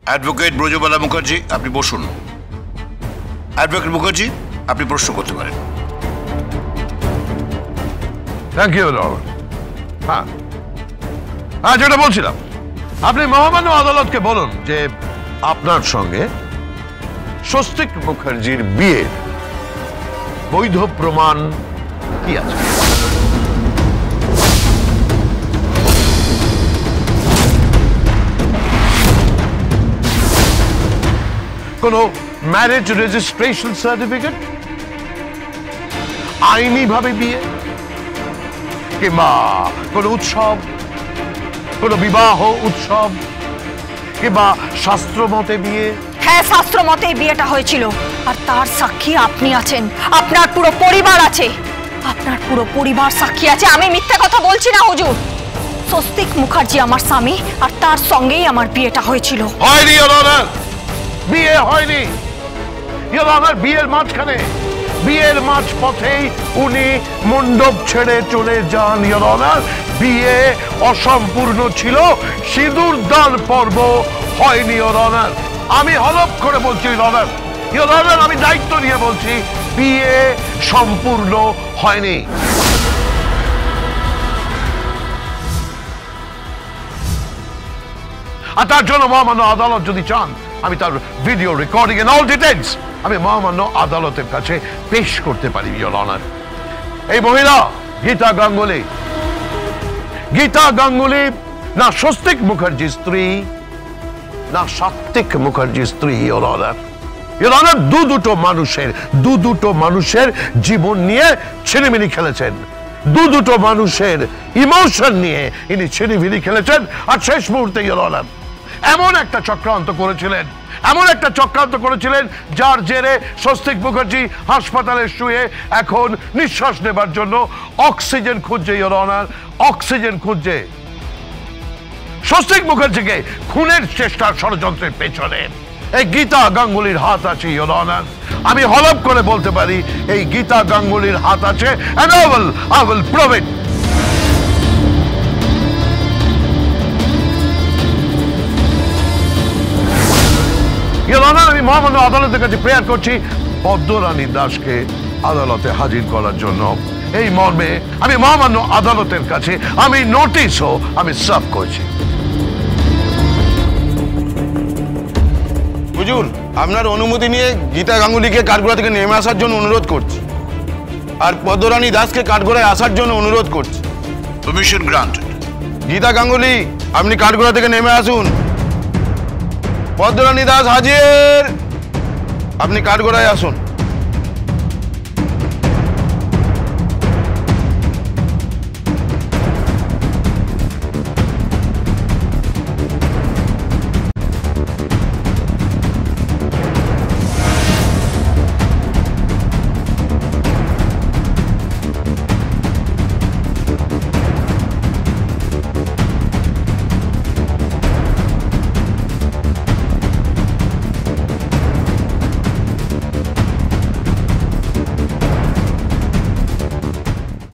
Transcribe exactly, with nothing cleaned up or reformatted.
Advocate Brajabala Mukherjee, আপনি বসুন। Advocate Mukherjee, আপনি প্রশ্ন করতে পারেন। Thank you lord. হ্যাঁ হ্যাঁ যেটা বলছিলাম, আপনি মহামান্য আদালতকে বলুন যে আপনার সঙ্গে স্বস্তিক মুখার্জির বিয়ের বৈধ প্রমাণ কি আছে? কোন ম্যারেজ রেজিস্ট্রেশন সার্টিফিকেট, আইনি ভাবে বিয়ে, কিংবা কোন উৎসব, কোন বিবাহ উৎসব, কিংবা শাস্ত্র মতে বিয়ে? হ্যাঁ, শাস্ত্র মতে বিয়েটা হয়েছিল, আর তার সাক্ষী আপনি আছেন, আপনার পুরো পরিবার আছে, আপনার পুরো পরিবার সাক্ষী আছে। আমি মিথ্যা কথা বলছি না হুজুর। স্বস্তিক মুখার্জি আমার স্বামী, আর তার সঙ্গেই আমার বিয়েটা হয়েছিল। হয়নি ইওর অনার, বিয়ে হয়নি ইওর অনার। বিয়ের মাঝখানে, বিয়ের মাঝ পথেই উনি মণ্ডপ ছেড়ে চলে যান ইওর অনার। বিয়ে অসম্পূর্ণ ছিল, সিঁদুর দান পর্ব হয়নি ইওর অনার। আমি হলফ করে বলছি ইওর অনার, ইওর অনার, আমি দায়িত্ব নিয়ে বলছি, বিয়ে সম্পূর্ণ হয়নি। আর তার জন্য মহামান্য আদালত যদি চান, আমি তার video recording and all details আমি মহামান্য আদালতের কাছে পেশ করতে পারি ইওর অনার। এই মহিলা গীতা গাঙ্গুলি, গীতা গাঙ্গুলি না স্বস্তিক মুখার্জির স্ত্রী, না সাত্বিক মুখার্জির স্ত্রী ইওর অনার। ইওর অনার, দু দুটো মানুষের দু দুটো মানুষের জীবন নিয়ে ছিনিমিনি খেলেছেন, দু দুটো মানুষের ইমোশন নিয়ে ইনি ছিনিমিনি খেলেছেন। আর শেষ মুহূর্তে ইওর অনার এমন একটা চক্রান্ত করেছিলেন, এমন একটা চক্রান্ত করেছিলেন যার জেরে স্বস্তিক মুখার্জি হাসপাতালে শুয়ে এখন নিঃশ্বাস নেবার জন্য অক্সিজেন খুঁজছে ইওর অনার, অক্সিজেন খুঁজছে। স্বস্তিক মুখার্জিকে খুনের চেষ্টার ষড়যন্ত্রের পেছনে এই গীতা গাঙ্গুলির হাত আছে ইওর অনার। আমি হলফ করে বলতে পারি এই গীতা গাঙ্গুলির হাত আছে, and I will, I will prove it. Your honour, আমি মহামান্য আদালতের কাছে প্রেয়ার করছি পদ্মরানী দাসকে আদালতে হাজির করার জন্য। এই মর্মে আমি মহামান্য আদালতের কাছে আমি নোটিশও আমি সার্ভ করছি। হুজুর, আপনার অনুমতি নিয়ে গীতা গাঙ্গুলিকে কাঠগড়া থেকে নেমে আসার জন্য অনুরোধ করছি, আর পদ্মরানী দাসকে কাঠগড়ায় আসার জন্য অনুরোধ করছি। Permission granted. গীতা গাঙ্গুলি, আপনি কাঠগড়া থেকে নেমে আসুন। পদ্মরানী দাস হাজির, আপনি কাঠগড়ায় আসুন।